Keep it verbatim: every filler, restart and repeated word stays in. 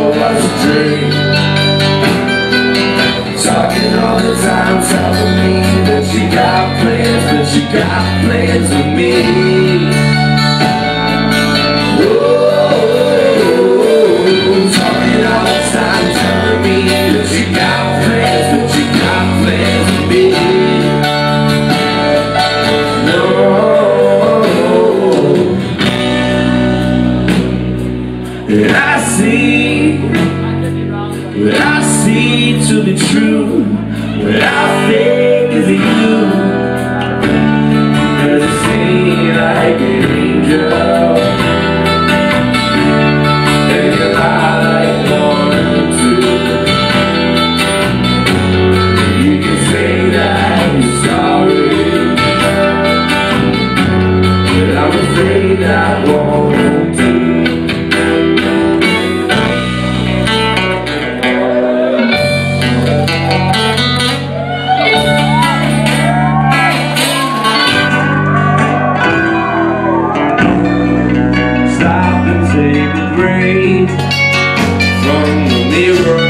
was a dream. Talking all the time, telling me that she got plans, that she got plans with me. Whoa, talking all the time, telling me that she got plans, that she got plans with me. No, and I see, what I see to be true, what I think is you. Cause you seem like an angel, and you lie like one too. You can say that you're sorry, but I'm afraid I won't do. Take a break from the mirror.